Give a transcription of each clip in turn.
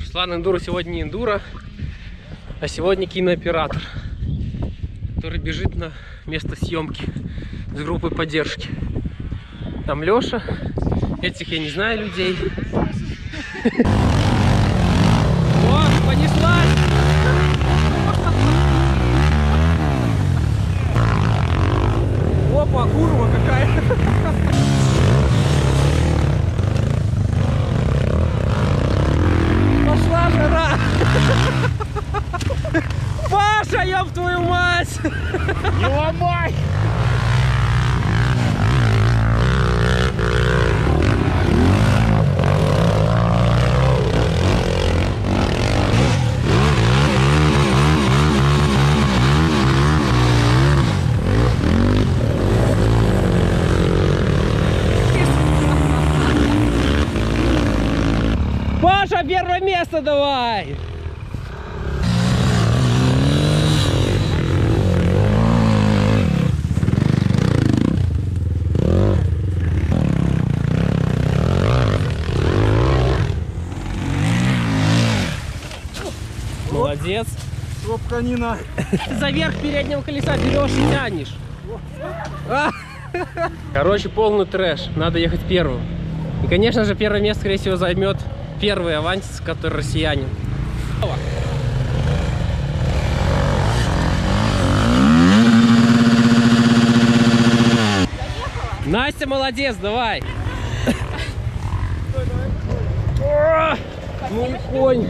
Шла на эндуро, сегодня не эндуро, а сегодня кинооператор, который бежит на место съемки с группой поддержки. Там Леша, этих я не знаю людей. О, понеслась! Опа, курва какая! Пошла жара! Паша, ёб твою мать! Не ломай! Паша, первое место давай! Молодец! Шопканина! За верх переднего колеса берешь и тянешь. Короче, полный трэш. Надо ехать первым. И, конечно же, первое место, скорее всего, займет первый Авантис, который россиянин. Настя, молодец, давай. Ну и конь.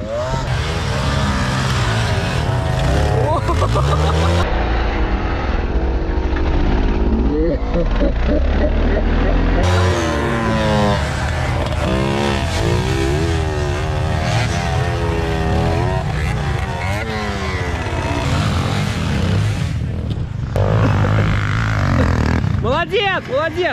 Молодец, молодец.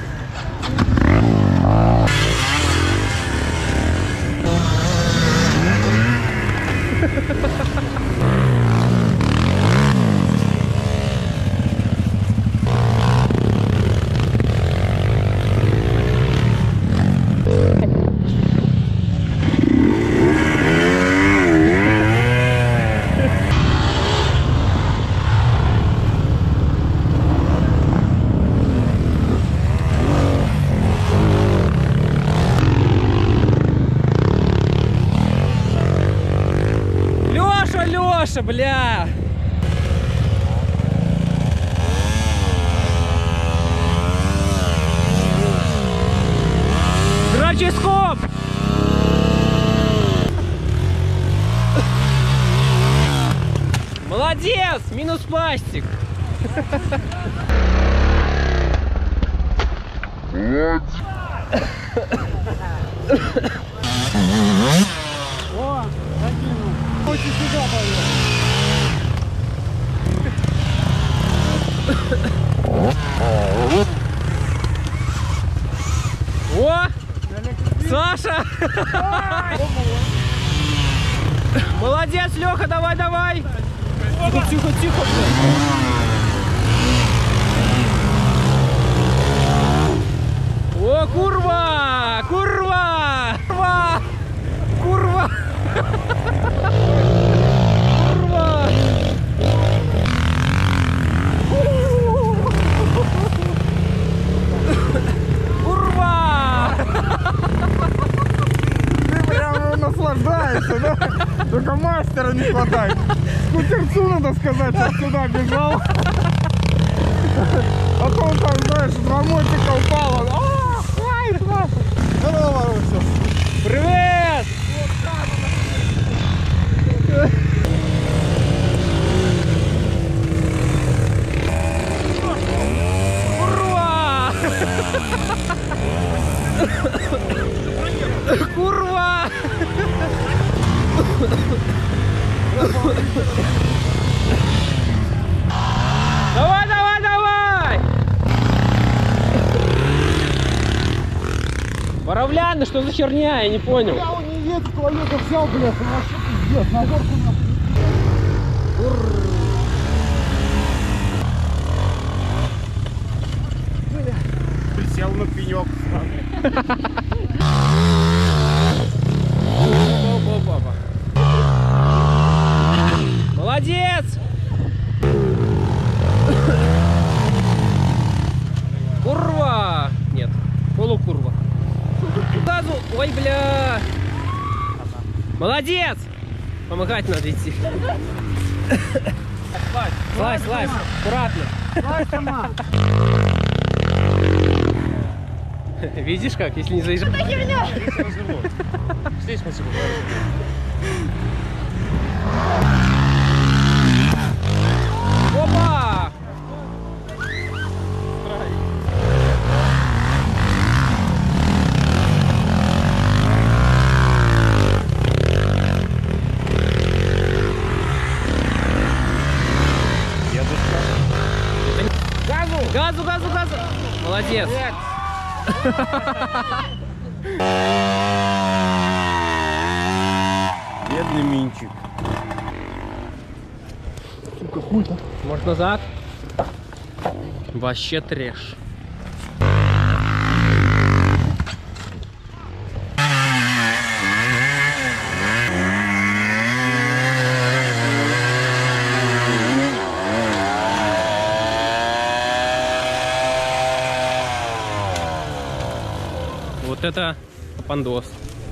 Леша, бля! Дроческоп! Молодец! Минус пластик! О, закинул. Хочешь сюда поехать? О! Саша! Молодец, Леха, давай, давай! Тихо, тихо, тихо, О, курва! Курва! Курва! Курва! Курва! Курва! Ты прям наслаждаешься, да? Только мастера не хватает. Скутерцу надо сказать, что сюда бежал. А то он там, знаешь, два мотика упало. Ай, Саша! Здорово, Руся! Привет! Курва! Курва! Давай, давай, давай! Боровляны, что за херня? Я не понял. Я не едет, туалета взял, блядь, он вообще пиздец, на горку на... Присел на пенек. бля! Молодец! Помогать надо идти. Слазь, слазь, аккуратно. Давай сама. Видишь как, если не заезжать? Здесь мы себе. Опа! Газу! Газу, газу, газу! Молодец! Бедный Минчик. Сука, хуй-то. Может назад? Вообще трэш. Вот это пандос.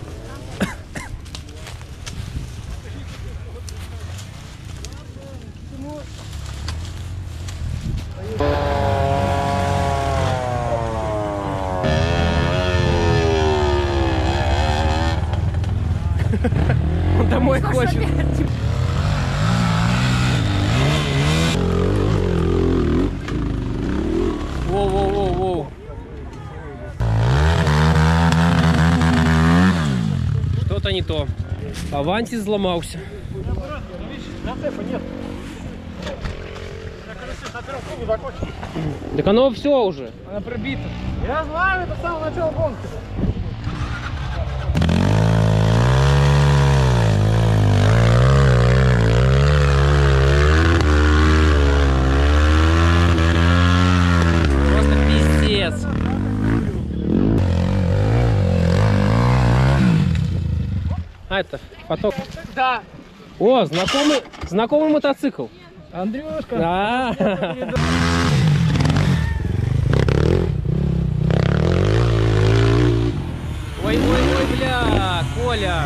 Он домой хочет. Воу-воу-воу-воу. Что-то не то. Аванти взломался. Зацепа нет. Так оно все уже. Она пробита. Я знаю, это с самого начала гонки. Просто пиздец. А это поток. Да. О, знакомый мотоцикл. Андрюшка. Да. Ой, бля, Коля.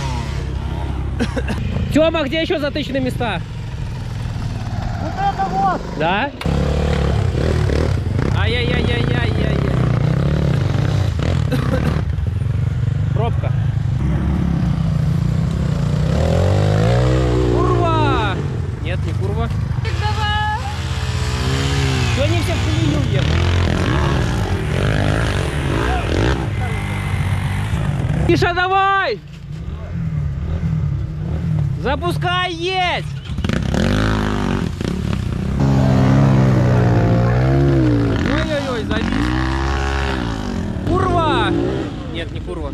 Тёма, где еще затыченные места? Вот это вот. Да? Ай-яй-яй-яй-яй-яй. Пробка. Курва! Нет, не курва. Что они все в колею уехали? Миша, давай! Запускай, есть! Ой-ой-ой, завис. Курва! Нет, не курва.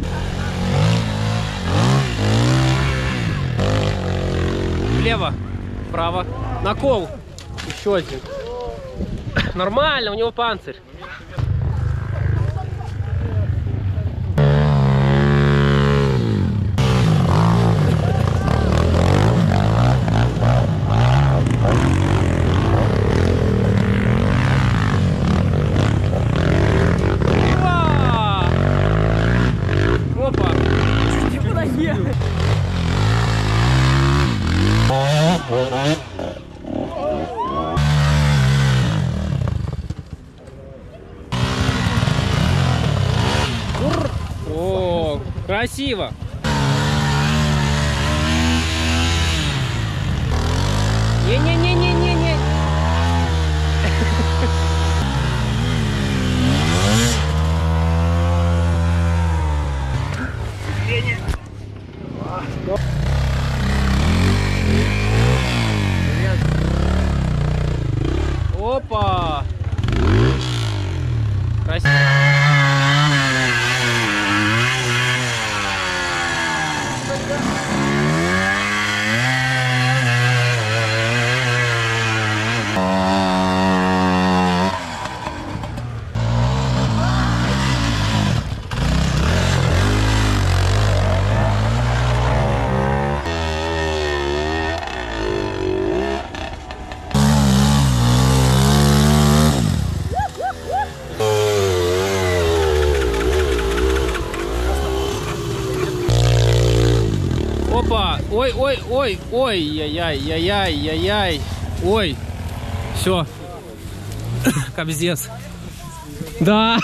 Влево, вправо. Накол. Еще один. Нормально, у него панцирь. Опа! Никуда ехать! О, красиво! Не-не-не-не-не-не! Опа! Красиво! Ой, ой, ой, ой, яй-яй-яй-яй-яй. Ой, все. Кобздец. Да.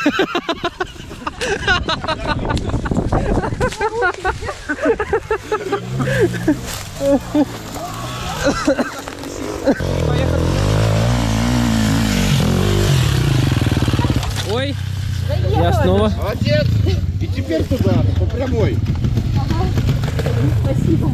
Ой, я снова. Молодец! И теперь туда, по прямой. Спасибо.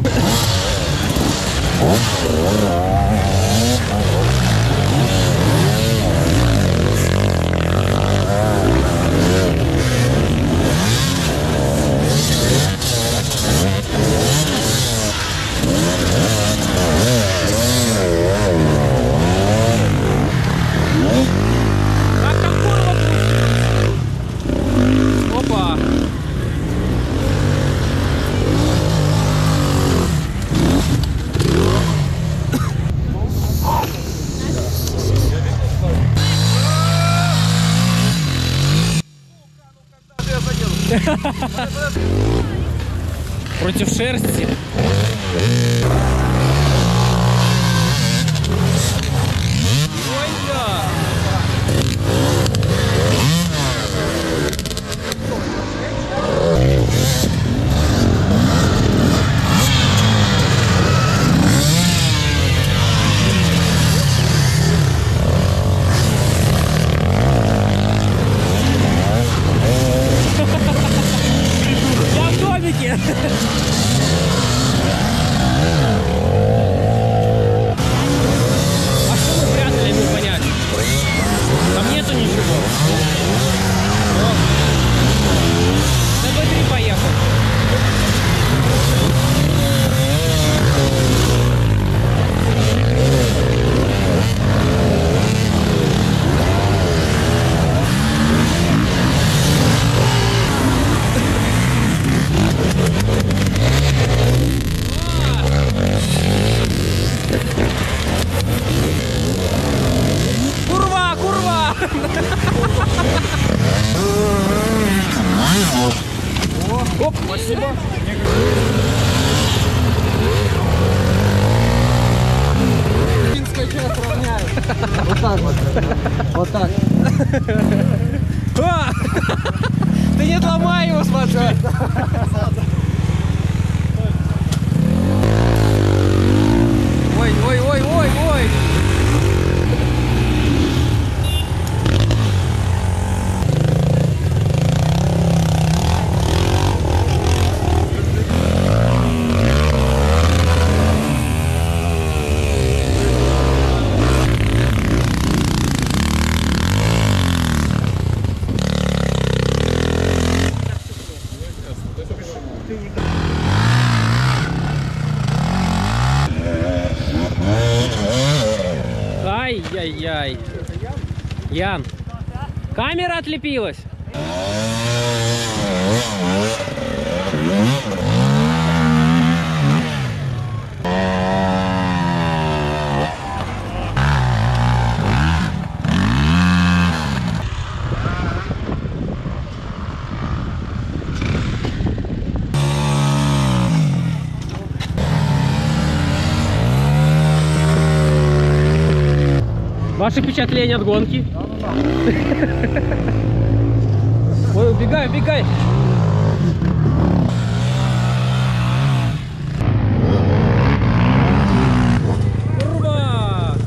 Как там курва крутится? Опа. Против шерсти. Ой, да. Я в домике. А что мы прятали, не понять? Там нету ничего. На Б3 поехал. Курва, курва! Оп, спасибо. Вот так вот. Вот так. А! Ты не ломай его, смотри. Ой, ой, ой, ой, ой. Ай-яй-яй. Ян, камера отлепилась. Ваши впечатления от гонки? Ой, убегай, убегай! Курва!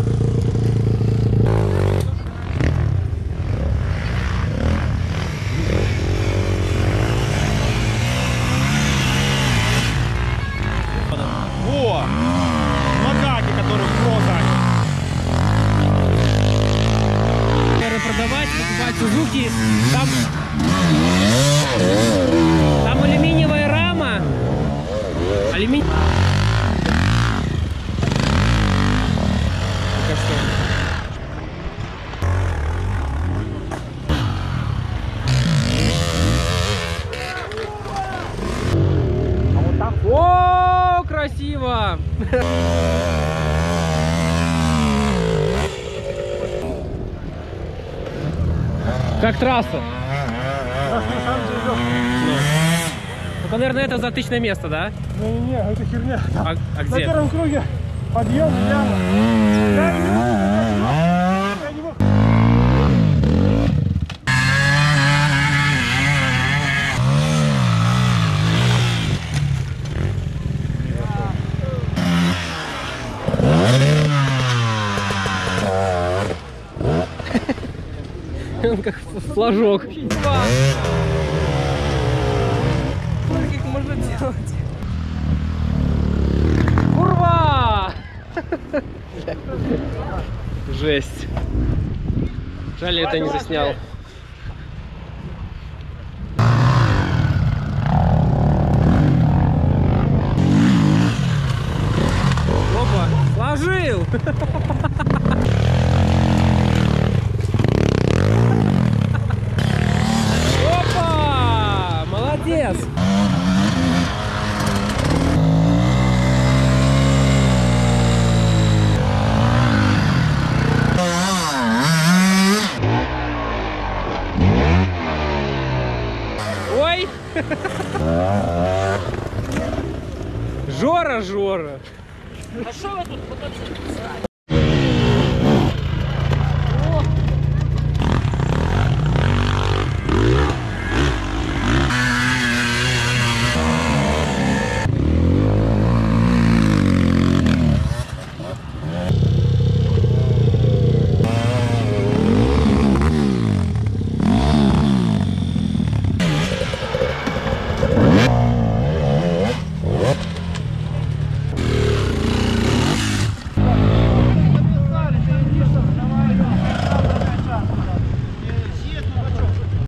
Во! Макаки, которые в прозах. Продавать, покупать Сузуки. Там алюминиевая рама. Алюминий. О, красиво! Как трасса. Это, наверное, это затычное место, да? Не, это херня. А На где? первом круге подъем, яма. Я не могу. Он как флажок. Как можно делать? Курва! Жесть. Жаль, я это не заснял. Опа, сложил! Опа! Молодец! Ой! Жора!